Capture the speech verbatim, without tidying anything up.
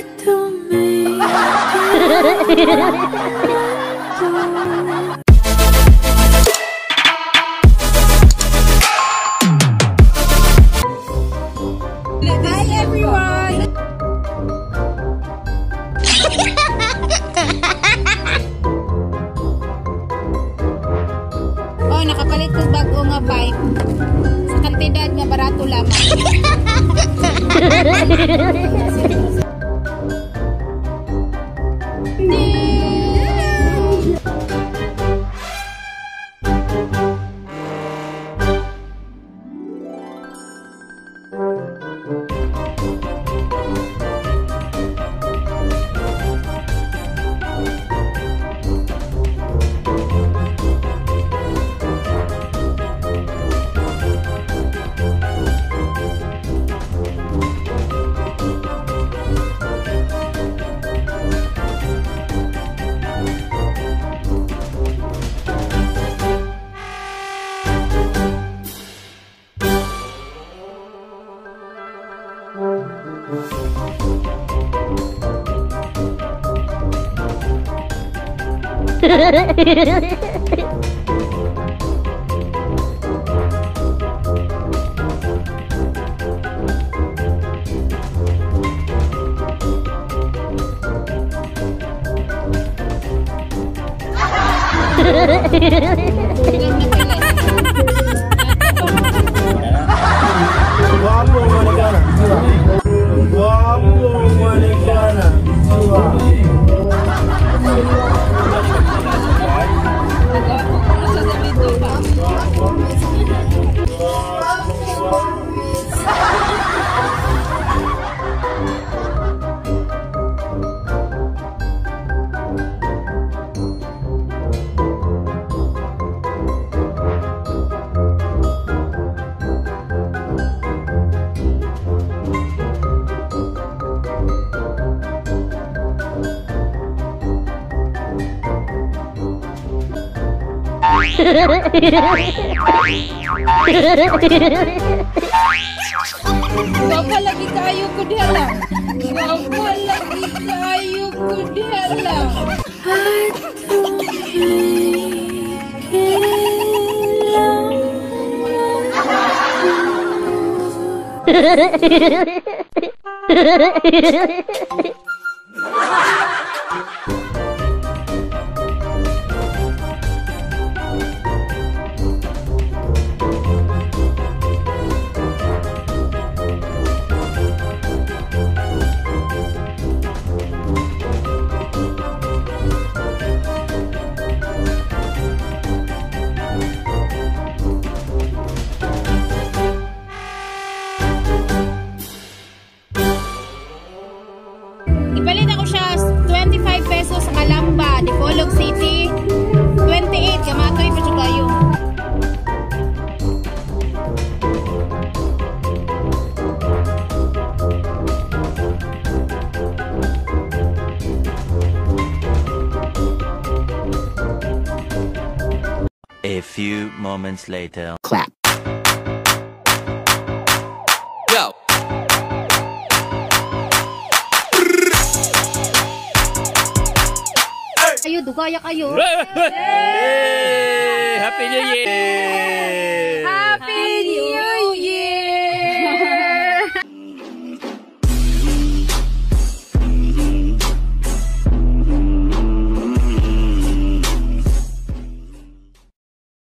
Hi everyone! Oh, nakapalit ko bago nga bike. Sa kantidad nga barato lamang. Guapo Maricana. Guapo Maricana. Gapa lagi kayu ko dihala. Gapa lagi kayu ko dihala. Ipalit ako siya twenty-five pesos sa Calamba, Dipolog City. twenty-eight, kamatoy pa siya kayo. A few moments later. Clap. Go. Kayo, dugaya kayo. Hey! Happy New Year! Happy New